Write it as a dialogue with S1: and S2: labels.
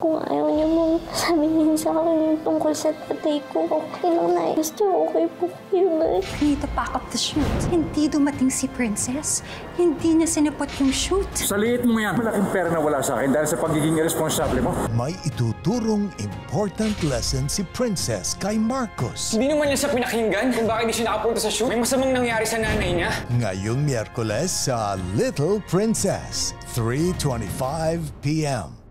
S1: Kung ayaw niyo mong sabihin sa akin yung tungkol sa tatay ko, okay lang, Nay. Basta okay po kayo, Nay.
S2: We need to pack up the shoot. Hindi dumating si Princess. Hindi niya sinipot yung shoot.
S3: Sa liit mo yan, malaking pera na wala sa akin dahil sa pagiging irresponsible mo.
S4: May ituturong important lesson si Princess kay Marcos.
S5: Hindi naman niya siya pinakinggan kung bakit hindi siya nakapunta sa shoot. May masamang nangyari sa nanay niya.
S4: Ngayong Miyerkules sa Little Princess, 3:25 p.m.